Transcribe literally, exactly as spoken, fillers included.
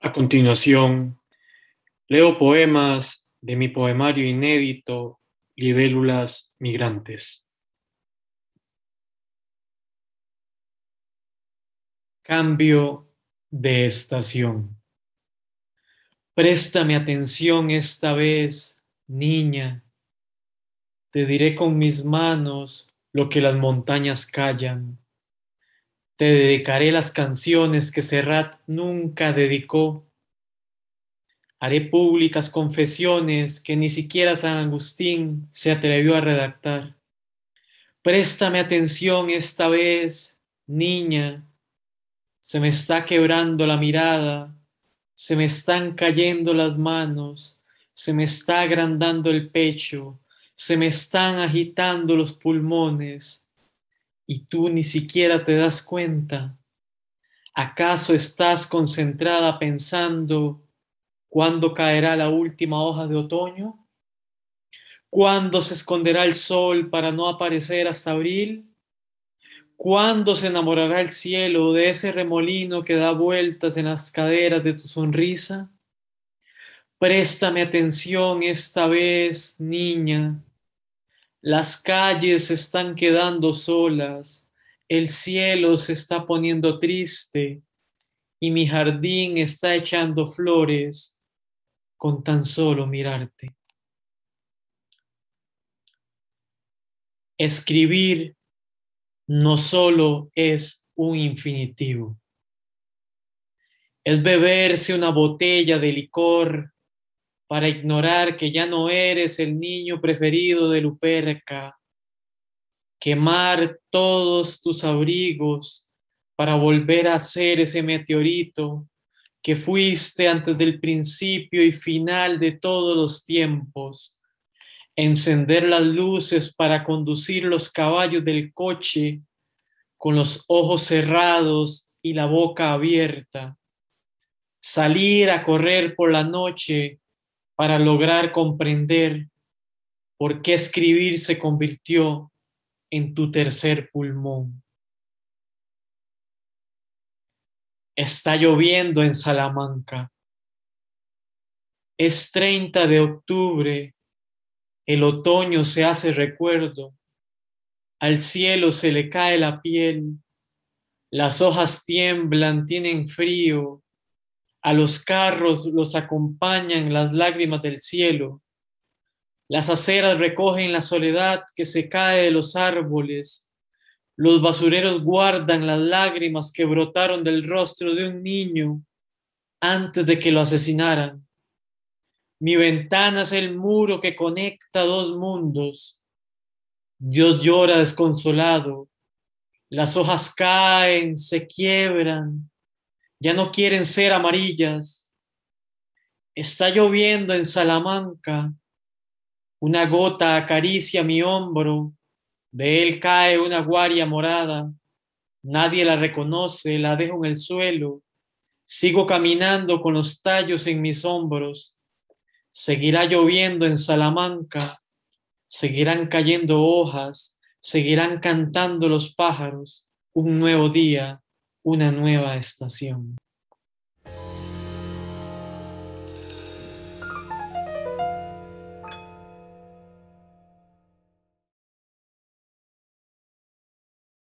A continuación, leo poemas de mi poemario inédito, Libélulas Migrantes. Cambio de estación. Préstame atención esta vez, niña. Te diré con mis manos lo que las montañas callan. Te dedicaré las canciones que Serrat nunca dedicó. Haré públicas confesiones que ni siquiera San Agustín se atrevió a redactar. Préstame atención esta vez, niña. Se me está quebrando la mirada, se me están cayendo las manos, se me está agrandando el pecho, se me están agitando los pulmones, y tú ni siquiera te das cuenta. ¿Acaso estás concentrada pensando cuándo caerá la última hoja de otoño? ¿Cuándo se esconderá el sol para no aparecer hasta abril? ¿Cuándo se enamorará el cielo de ese remolino que da vueltas en las caderas de tu sonrisa? Préstame atención esta vez, niña. Las calles se están quedando solas, el cielo se está poniendo triste y mi jardín está echando flores con tan solo mirarte. Escribir no solo es un infinitivo. Es beberse una botella de licor para ignorar que ya no eres el niño preferido de Luperca, quemar todos tus abrigos para volver a ser ese meteorito que fuiste antes del principio y final de todos los tiempos, encender las luces para conducir los caballos del coche con los ojos cerrados y la boca abierta, salir a correr por la noche para lograr comprender por qué escribir se convirtió en tu tercer pulmón. Está lloviendo en Salamanca. Es treinta de octubre, el otoño se hace recuerdo, al cielo se le cae la piel, las hojas tiemblan, tienen frío, a los carros los acompañan las lágrimas del cielo. Las aceras recogen la soledad que se cae de los árboles. Los basureros guardan las lágrimas que brotaron del rostro de un niño antes de que lo asesinaran. Mi ventana es el muro que conecta dos mundos. Dios llora desconsolado. Las hojas caen, se quiebran. Ya no quieren ser amarillas. Está lloviendo en Salamanca. Una gota acaricia mi hombro, de él cae una guaria morada, nadie la reconoce, la dejo en el suelo, sigo caminando con los tallos en mis hombros, seguirá lloviendo en Salamanca, seguirán cayendo hojas, seguirán cantando los pájaros, un nuevo día, una nueva estación.